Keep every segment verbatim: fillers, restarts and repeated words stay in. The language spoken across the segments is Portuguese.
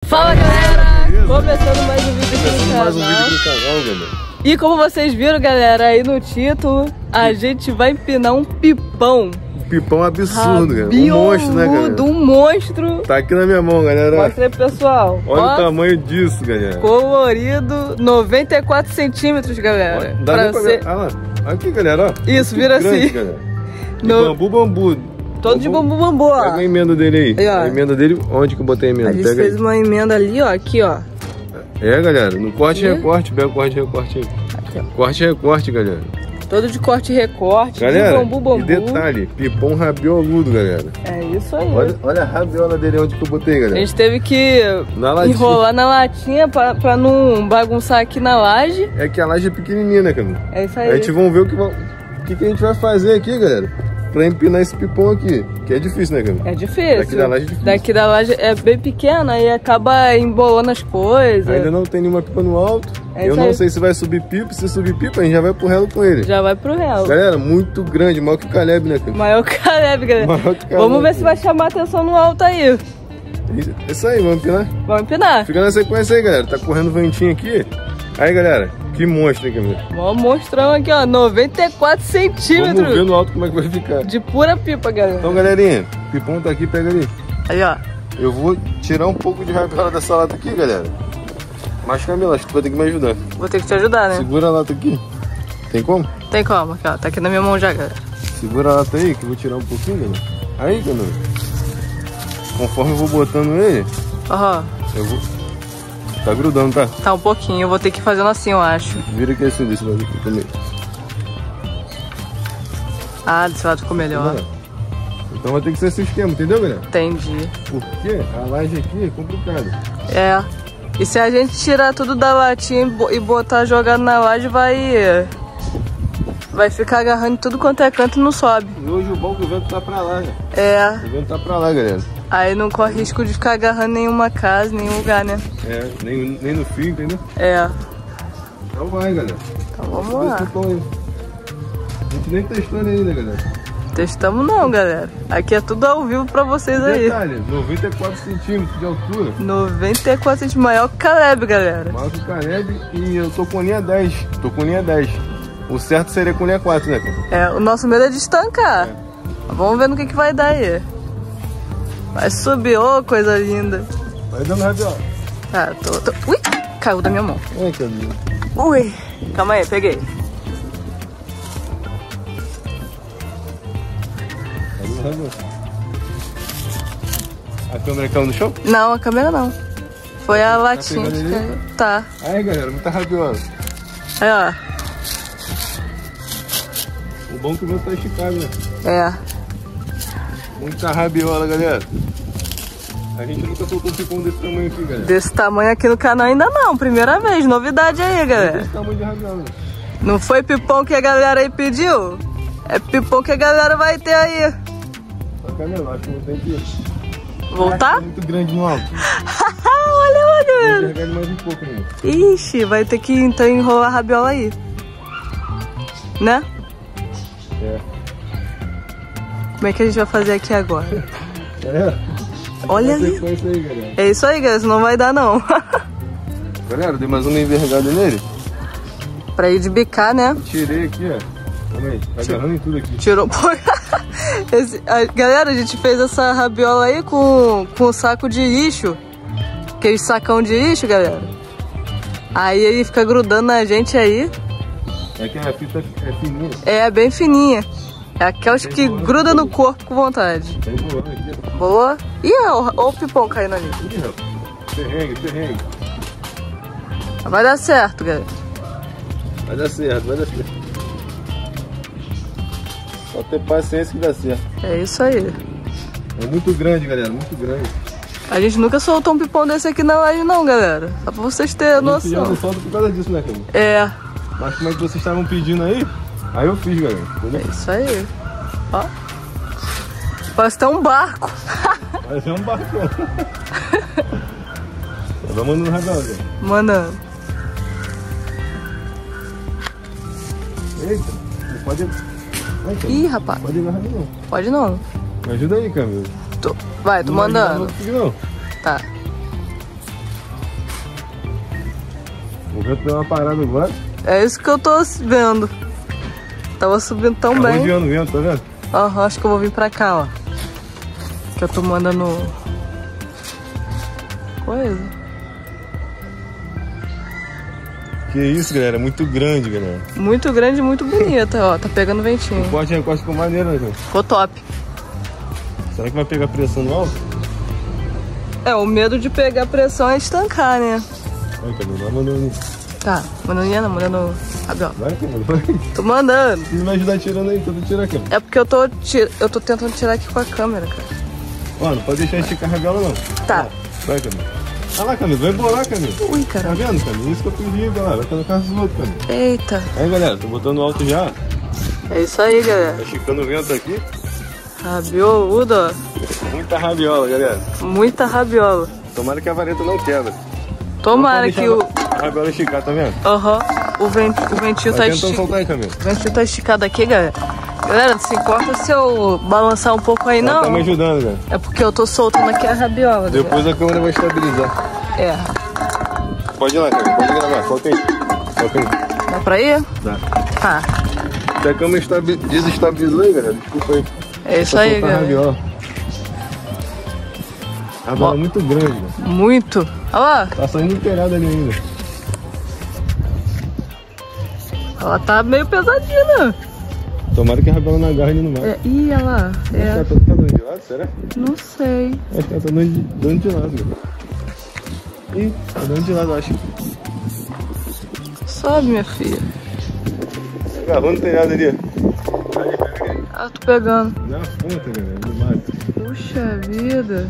Fala galera, beleza? Começando mais um vídeo aqui no canal. mais um vídeo aqui no canal, galera. E como vocês viram, galera, aí no título, a gente vai empinar um pipão. Um pipão absurdo, cara. Um monstro, né, galera? Um monstro. Tá aqui na minha mão, galera. Mostra aí, pessoal. Olha Ó, o tamanho disso, galera. colorido, noventa e quatro centímetros, galera. Dá pra nem pra ser... ver. Ah lá, aqui, galera, ó. Isso, Muito vira grande, assim. Galera. De No... bambu, bambu. Todo de bambu, bambu, ó. Pega a emenda dele aí. Aí, ó. A emenda dele, onde que eu botei a emenda? A gente Pega fez aí. uma emenda ali, ó, aqui, ó. É, galera, no corte e E? recorte. Pega o corte e recorte aí. Aqui, ó. Corte e recorte, galera. Todo de corte e recorte, Galera, de bambu, bambu. e detalhe, pipão rabioludo, galera. É isso aí. Olha, olha a rabiola dele onde que eu botei, A galera. gente teve que Na latinha. enrolar na latinha pra, pra não bagunçar aqui na laje. É que a laje é pequenininha, né, cara? É isso aí. A gente vai ver o que, o que, que a gente vai fazer aqui, galera. Pra empinar esse pipão aqui. Que é difícil, né, cara? É difícil. Daqui da laje é difícil. Daqui da laje é bem pequena e acaba embolando as coisas. Ainda não tem nenhuma pipa no alto. É Eu isso não aí. sei se vai subir pipa. Se subir pipa, a gente já vai pro relo com ele. Já vai pro réu. Galera, muito grande. Maior que o Caleb, né, cara? Maior que o Caleb, galera. Maior que o Caleb. Vamos ver se vai chamar atenção no alto aí. É isso aí, vamos empinar? Vamos empinar. Fica na sequência aí, galera. Tá correndo ventinho aqui. Aí, galera, que monstro, hein, Camila? Ó, mostrão aqui, ó. noventa e quatro centímetros. Vamos ver no alto como é que vai ficar. De pura pipa, galera. Então, galerinha, o pipão tá aqui, pega ali. Aí, ó. Eu vou tirar um pouco de rabiola dessa lata aqui, galera. Mas, Camila, acho que tu vai ter que me ajudar. Vou ter que te ajudar, né? Segura a lata aqui. Tem como? Tem como, aqui, ó. Tá aqui na minha mão já, galera. Segura a lata aí, que eu vou tirar um pouquinho, galera. Aí, Camila. Conforme eu vou botando ele, Ó, eu vou... Tá grudando, tá? tá um pouquinho. Eu vou ter que ir fazendo assim, eu acho. Vira aqui assim, desse lado aqui também. Ah, desse lado ficou melhor. Então vai ter que ser esse esquema, entendeu, galera? Entendi. Porque a laje aqui é complicada. É. E se a gente tirar tudo da latinha e bo- e botar jogado na laje, vai... Vai ficar agarrando em tudo quanto é canto e não sobe. E hoje o bom é que o vento tá pra lá, né? É. O vento tá pra lá, galera. Aí não corre risco de ficar agarrando em nenhuma casa, nenhum lugar, né? É, nem, nem no fio, entendeu? É. Então vai, galera. Então vamos lá. A gente nem testou ele ainda, galera. Testamos não, galera. Aqui é tudo ao vivo pra vocês aí. Detalhe, noventa e quatro centímetros de altura. noventa e quatro centímetros maior que o Caleb, galera. Maior que o Caleb e eu tô com linha dez. Tô com linha dez. O certo seria com linha quatro, né, cara? É, o nosso medo é de estancar. É. Vamos ver no que, que vai dar aí. Vai subir, ô coisa linda. Vai dando rabiola. Tá, tô, tô... Ui, caiu da minha mão. Ai, Camila. Ui, calma aí, peguei. Tá dando rabiola. A câmera caiu no chão? Não, a câmera não. Foi a latinha pegando que ali? caiu. Tá. Aí, galera, muita rabiola. Aí, ó. O bom é que o vento tá esticado, né? É. Muita rabiola, galera. A gente nunca soltou um pipão desse tamanho aqui, galera. Desse tamanho aqui no canal ainda não. Primeira vez, novidade aí, galera. Esse tamanho de rabiola. Não foi pipão que a galera aí pediu? É pipão que a galera vai ter aí. Só que é menor, acho que não tem que... Voltar? É muito grande no alto. Olha lá, galera. Vou carregar mais um pouco, né? Ixi, vai ter que então enrolar a rabiola aí. Né? É. Como é que a gente vai fazer aqui agora? É. Olha Essa ali. sequência aí, galera. É isso aí, galera. Senão não vai dar, não. Galera, dei mais uma envergada nele. Pra ir de bicar, né? Tirei aqui, ó. Calma aí, tá agarrando em tudo aqui. Tirou um pouco. Esse- a- galera, a gente fez essa rabiola aí com, com saco de lixo. Aquele sacão de lixo, galera. Aí ele fica grudando na gente aí. É que a fita é fininha. É bem fininha. É aquelas que gruda no corpo com vontade. Tá enrolando aqui, ó. Boa. Ih, ó, ó o pipão caindo ali. Ih, rapaz. Perrengue, perrengue. Vai dar certo, galera. Vai dar certo, vai dar certo. Só ter paciência que dá certo. É isso aí. É muito grande, galera, muito grande. A gente nunca soltou um pipão desse aqui na live não, galera. Só pra vocês terem A gente já noção. não solta por causa disso, né, cara? É, Mas como é que vocês estavam pedindo aí? Aí eu fiz, galera. Entendeu? é isso aí. Ó. Parece até um barco. Parece um barcão. Vamos no radar, galera. Mandando. Eita, não pode... Ai, cara, Ih, rapaz. pode agarrar não. Pode não. Me ajuda aí, Camila. Tu- Vai, tô Não vai ajudar mandando. não comigo, não. Tá. vento deu uma parada agora. É isso que eu tô vendo. Tava subindo tão tá bem. rodeando o vento, tá vendo? Aham, uhum, acho que eu vou vir pra cá, ó. Que eu tô mandando coisa. Que isso, galera, muito grande, galera. Muito grande e muito bonita, ó. Tá pegando ventinho. O corte recosta ficou maneiro, né, cara? Ficou top. Será que vai pegar pressão no alto? É, o medo de pegar pressão é estancar, né? Vai, Camilo, vai mandando. Tá, mandando, mandando rabiola. Vai, Camilo, vai. Tô mandando. Você vai ajudar tirando aí, tenta tirar aqui. É porque eu tô, tir... eu tô tentando tirar aqui com a câmera, cara. Ó, não pode deixar esticar a rabiola, não. Tá. Vai, Camilo. Olha lá, Camilo, vai embolar, Camilo. Ui, cara. Tá vendo, Camilo? Isso que eu pedi, galera. Vai estar no carro dos outros, Camilo. Eita. Aí, galera, tô botando alto já. É isso aí, galera. Tá esticando o vento aqui. Rabioludo, ó. Muita rabiola, galera. Muita rabiola. Tomara que a vareta não quebra. Tomara que o... a rabiola esticar, tá vendo? Aham. Uhum. O, vent... o ventinho vai tá esticado. soltar aí, Camilo. O ventinho tá esticado aqui, galera. Galera, não se importa se eu balançar um pouco aí, ela não. Tá me ajudando, galera. É porque eu tô soltando aqui a rabiola. Depois galera. a câmera vai estabilizar. É. Pode ir lá, Camilo. Pode gravar. Foca aí. Foca aí. Dá pra ir? Dá. Tá. Se a câmera estabi... desestabilizou aí, galera, desculpa aí. É isso aí, galera. Rabiola. A rabiola é muito grande, galera. Muito. Olha lá. Tá saindo inteirada ali ainda. Ela tá meio pesadinha. Tomara que a rabiola não agarre ali no mar. É, ih, olha lá. É. Ela tá, tá dando de lado, será? Não sei. Acho que ela tá dando de, dando de lado, galera. Ih, tá dando de lado, eu acho. Sobe, minha filha. Agarrou no telhado ali. Ah, tô pegando. Na ponta, galera, do mato. Puxa vida.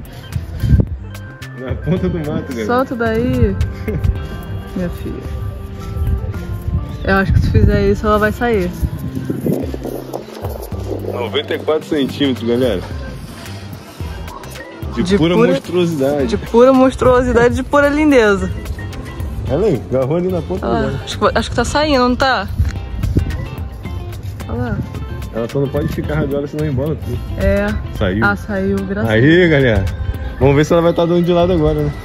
Na ponta do mato, galera. Solta daí. Minha filha. Eu acho que se fizer isso, ela vai sair. noventa e quatro centímetros, galera. De, De pura, pura monstruosidade. De pura monstruosidade, de pura lindeza. Olha aí, agarrou ali na ponta Ah, dela. acho, que, acho que tá saindo, não tá? Olha lá. Ela só não pode ficar rabiola, senão embola tudo. É. Saiu. Ah, saiu, graças a Aí, galera. Vamos ver se ela vai estar dando de lado agora, né?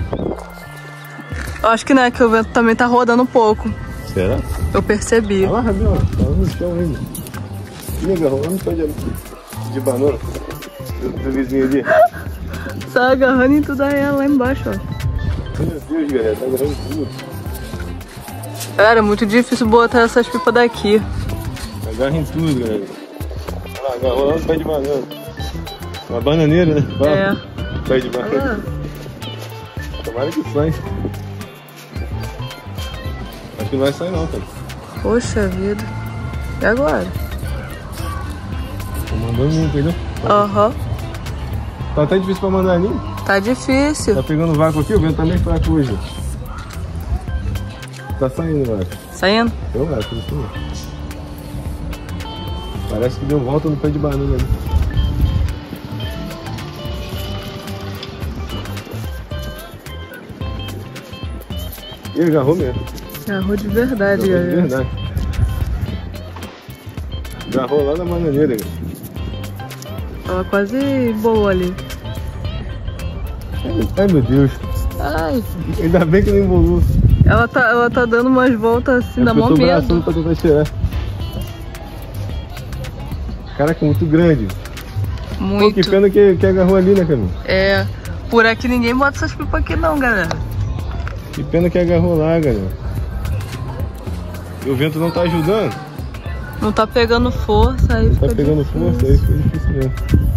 Eu acho que não é, que o vento também tá rodando um pouco. Será? Eu percebi. Olha lá, rabiola. Tá no chão ainda. Ih, agarrou lá no pé de, de banana. Do, do vizinho ali. Tá agarrando em tudo aí lá embaixo, ó. Meu Deus, galera. Tá agarrando tudo. Cara, é muito difícil botar essas pipas daqui. Agarra em tudo, galera. Olha lá, agarrou lá no pé de banana. Uma bananeira, né? Fala. É. Pé de banana. Tomara que saia. Acho que não vai sair não, cara. Poxa vida. E agora? Tô mandando muito, entendeu? Aham. Uhum. Tá até difícil pra mandar ali. Tá difícil. Tá pegando vácuo aqui, o vento tá meio fraco hoje. Tá saindo, eu acho. Saindo? Eu acho, isso mesmo. Parece que deu volta no pé de banana ali. Ih, agarrou mesmo. Agarrou de verdade, Agarrou de galera. verdade. Agarrou lá na bananeira, galera. Ela quase embolou ali. Ai, meu Deus. Ai. Ainda bem que não embolou. Ela tá, ela tá dando umas voltas assim, É dá mó eu tô medo. braçando pra tentar tirar. Caraca, muito grande. Muito. Pô, que pena que, que agarrou ali, né, Camilo? É. Por aqui ninguém bota essas pipas aqui não, galera. Que pena que agarrou lá, galera. E o vento não tá ajudando. Não tá pegando força aí. Não tá pegando difícil. força, aí fica difícil mesmo.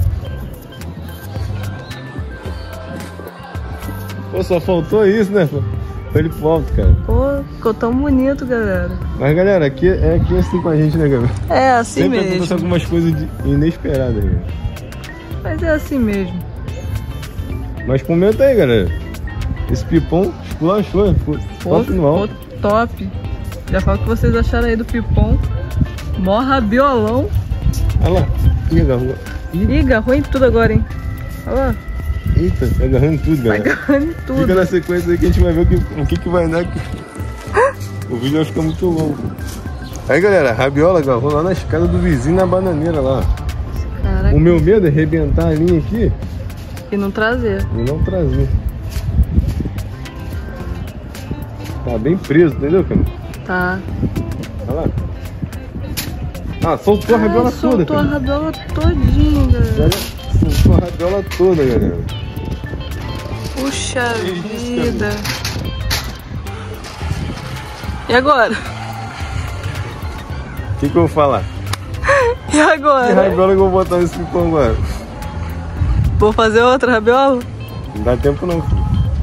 Pô, só faltou isso, né? Pra ele pro alto, cara. Pô, ficou tão bonito, galera. Mas, galera, aqui é aqui é assim com a gente, né, galera? É assim Sempre mesmo. acontecem algumas coisas de- inesperadas, galera. Mas é assim mesmo. Mas comenta aí, galera. Esse pipom esculachou, ficou top no alto. Ficou top. Já falo o que vocês acharam aí do pipom. Mó rabiolão. Olha lá. Ih, agarrou. Ih, Ih, agarrou em tudo agora, hein? Olha lá. eita, tá agarrando tudo, Tá galera. agarrando em tudo. Fica na sequência aí que a gente vai ver o que, o que, que vai dar aqui. O vídeo vai ficar muito longo. Aí, galera, a rabiola agarrou lá na escada do vizinho, na bananeira lá. Caraca. O meu medo é arrebentar a linha aqui E não trazer. e não trazer. Tá bem preso, entendeu, Camila? Tá. Olha lá. Ah, soltou a rabiola toda. Soltou a rabiola todinha, galera. Soltou a rabiola toda, galera. Puxa vida. E agora? O que que eu vou falar? E agora? Que rabiola que eu vou botar nesse pipão agora? Vou fazer outra rabiola? Não dá tempo não, filho.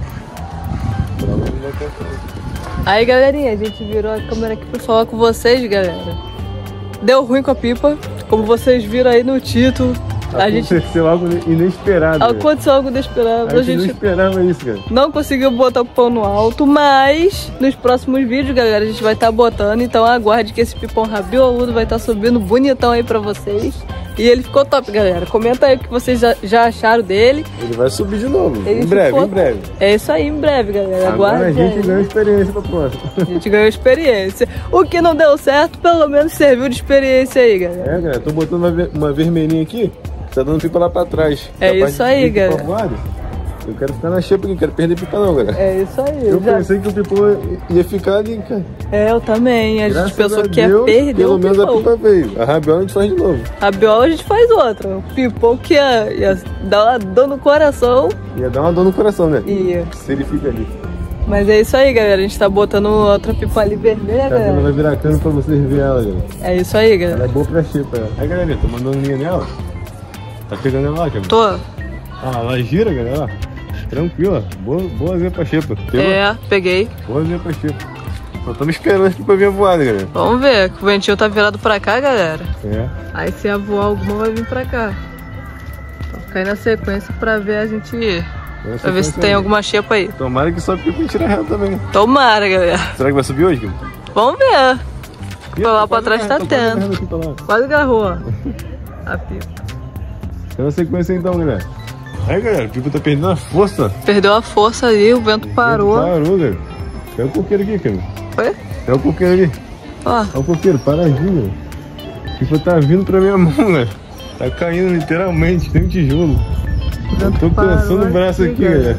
Não dá tempo não. Aí, galerinha, a gente virou a câmera aqui pra falar com vocês, galera. Deu ruim com a pipa, como vocês viram aí no título. A gente... Aconteceu algo inesperado. Aconteceu algo inesperado. A gente, a gente não esperava isso, cara. Não conseguiu botar o pão no alto, mas nos próximos vídeos, galera, a gente vai estar tá botando. Então aguarde que esse pipão rabioludo vai estar tá subindo bonitão aí pra vocês. E ele ficou top, galera. Comenta aí o que vocês já, já acharam dele. Ele vai subir de novo. Ele em breve, ficou... em breve. É isso aí, em breve, galera. Agora aguarde a gente aí. ganhou experiência pra próxima. A gente ganhou experiência. O que não deu certo, pelo menos serviu de experiência aí, galera. É, galera. Tô botando uma, ver... uma vermelhinha aqui. Tá dando pipa lá pra trás. É isso aí, galera. Eu quero ficar na xepa aqui, não quero perder pipa não, galera. É isso aí. Eu já... pensei que o pipão ia ficar ali, cara. É, eu também. A Graças gente pensou a que ia Deus, perder pelo o menos pipão. a pipa veio. A rabiola a gente faz de novo. A biola a gente faz outra. O pipão que ia, ia dar uma dor no coração. Ia dar uma dor no coração, né? Ia. Se ele fica ali. Mas é isso aí, galera. A gente tá botando outra pipa ali vermelha, Tá vendo? galera. Vai virar câmera pra vocês verem ela, galera. É isso aí, galera. Ela é boa pra xepa, ela. Aí, galerinha, tô mandando linha nela. Tá pegando ela lá, cara? Tô. Ah, ela gira, galera. Tranquila. Boa, boazinha pra xepa. Pegou? É, peguei. Boazinha pra xepa. Só estamos esperando aqui pra vir a voada, galera. Vamos ver. Que o ventinho tá virado pra cá, galera. É. Aí se a voar alguma vai vir pra cá. Então fica aí na sequência pra ver a gente ir. Essa Pra ver se tem alguma xepa aí. Tomara que sobe pipa e tira reta também, né? Tomara, galera. Será que vai subir hoje, Kim? Vamos ver. Ih, lá tá pra trás tá quase tendo. agarrando aqui pra lá. Quase agarrou, ó. A pipa. Tá na sequência então, galera. Aí, galera, o pipa tá perdendo a força. Perdeu a força ali, o vento parou. Parou, galera. Pega o coqueiro aqui, Kim. Foi? Pega o coqueiro ali. Ó. Olha o coqueiro, paradinho, galera. O pipa tá vindo pra minha mão, galera. Tá caindo literalmente, tem um tijolo. Eu tô cansando o braço aqui, galera. galera.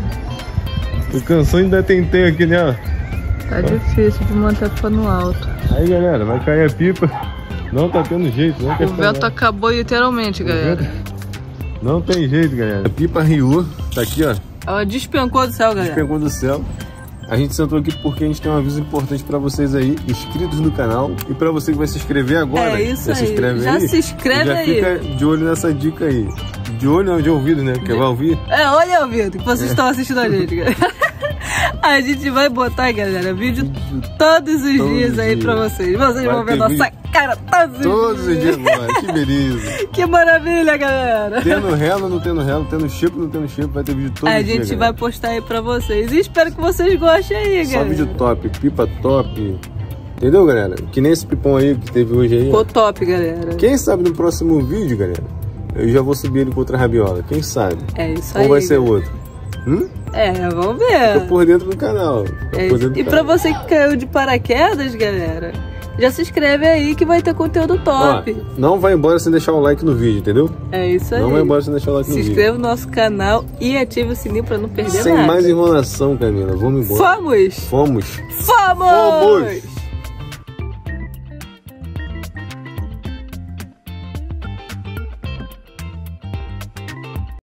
Tô cansando de dar tenteio aqui nela. Tá difícil de manter a pipa no alto. Aí, galera, vai cair a pipa. Não tá tendo jeito, não. O vento acabou literalmente, galera. Não tem jeito, galera. A pipa riu, tá aqui, ó. Ela despencou do céu, galera. Despencou do céu. A gente sentou aqui porque a gente tem um aviso importante pra vocês aí, inscritos no canal. E pra você que vai se inscrever agora. É isso já aí. Se inscreve já aí, se inscreve já aí. Já fica de olho nessa dica aí. De olho não, de ouvido, né? Porque de... vai ouvir. É, olha ouvido, que vocês é. estão assistindo a gente, galera. A gente vai botar, galera, vídeo todos os todos dias aí dias. pra vocês. Vocês vai vão ver nossa vídeo. cara todos, todos os dias. dias. Agora. Que beleza. Que maravilha, galera. Tendo relo, não tendo relo, tendo chip, não tendo chip, vai ter vídeo todo A dia, gente galera. vai postar aí pra vocês. E espero que vocês gostem aí, Só galera. Só vídeo top, pipa top. Entendeu, galera? Que nem esse pipão aí que teve hoje aí. Ficou ó. top, galera. Quem sabe no próximo vídeo, galera, eu já vou subir ele com outra rabiola. Quem sabe? É isso Ou aí. Ou vai ser outro? Hum? É, vamos ver. Fica por dentro do canal. É por dentro do e canal. pra você que caiu de paraquedas, galera, já se inscreve aí que vai ter conteúdo top. Ó, não vai embora sem deixar o like no vídeo, entendeu? É isso aí. Não vai embora sem deixar o like se no vídeo. Se inscreva no nosso canal e ative o sininho pra não perder sem nada. Sem mais enrolação, Camila. Vamos embora. Fomos! Fomos! Fomos! Fomos!